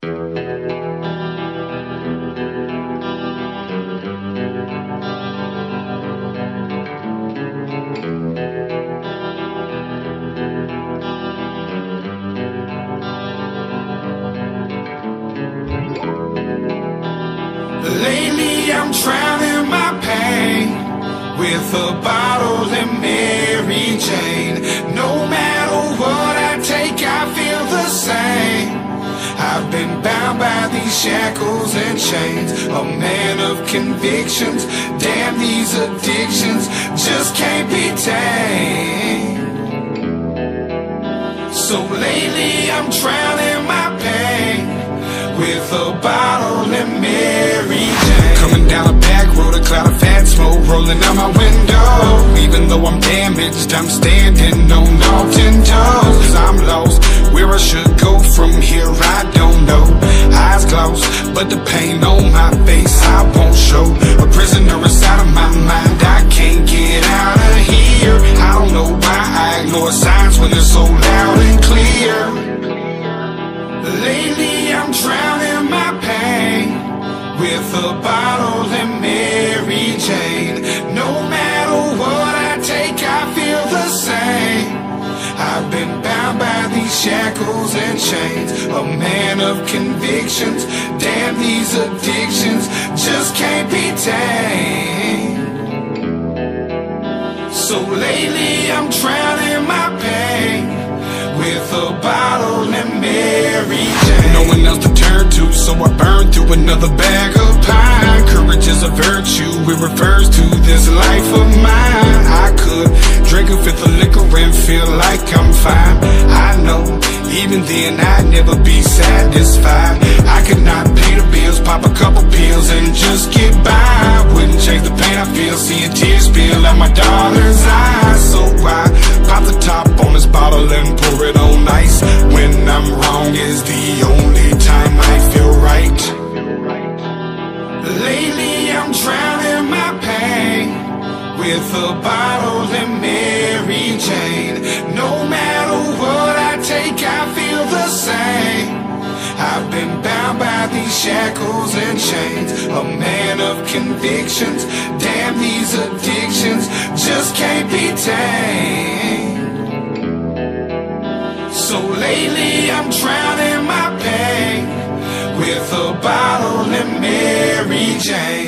Lately I'm drowning my pain with a bottle and Mary Jane. No matter what I take, I feel the same. I've been bound by these shackles and chains, a man of convictions. Damn, these addictions just can't be tamed. So lately I'm drowning my pain with a bottle and Mary Jane. Coming down a back road, a cloud of fat smoke rolling out my window. Even though I'm damaged, I'm standing on all 10 toes. 'Cause I'm lost, where I should go from here, I don't know. Eyes closed, but the pain on my face I won't show. A prisoner inside of my mind, I can't get out of here. I don't know why I ignore signs when they're so loud and clear. Lately I'm drowning my pain with a bottle and Mary Jane. No matter what I take, I feel the same. I've been bound by these shackles and chains, a man of convictions. Damn, these addictions just can't be tamed. So lately I'm drowning my pain with a bottle and Mary Jane. No one else to turn to, so I burn through another bag of pine. Courage is a virtue, it refers to this life of mine. I could drink a fifth of liquor and feel like I'm fine. I know, even then I'd never be satisfied. I could not pay the bills, pop a couple pills and just get by. Wouldn't change the pain I feel, seeing tears spill out my daughter's eyes. So I pop the top on this bottle and pour it on ice. When I'm wrong is the only time I feel right. Lately I'm drowning my pain with a bottle and Mary Jane. No matter what I take, I feel the same. I've been bound by these shackles and chains, a man of convictions. Damn, these addictions just can't be tamed. So lately I'm drowning my pain with a bottle and Mary Jane.